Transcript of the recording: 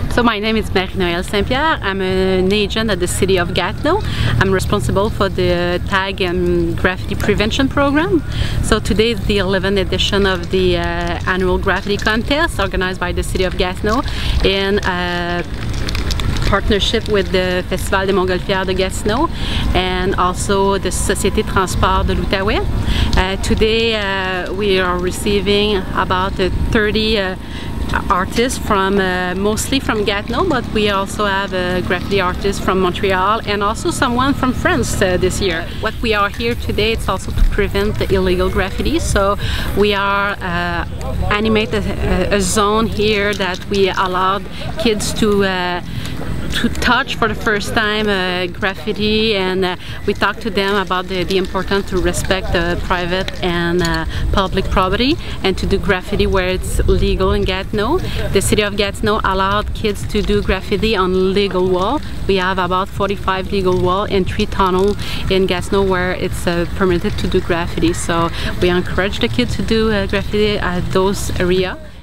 So my name is Marie-Noele St-Pierre. I'm an agent at the City of Gatineau. I'm responsible for the tag and graffiti prevention program. So today is the 11th edition of the annual graffiti contest organized by the City of Gatineau in partnership with the Festival des Montgolfières de Gatineau and also the Société Transport de l'Outaouais. Today we are receiving about 30 artists from mostly from Gatineau, but we also have a graffiti artist from Montreal and also someone from France this year. What we are here today, it's also to prevent the illegal graffiti. So we are animate a zone here that we allowed kids to touch for the first time graffiti, and we talk to them about the importance to respect private and public property and to do graffiti where it's legal in Gatineau. The City of Gatineau allowed kids to do graffiti on legal wall. We have about 45 legal wall and 3 tunnels in Gatineau where it's permitted to do graffiti. So we encourage the kids to do graffiti at those areas.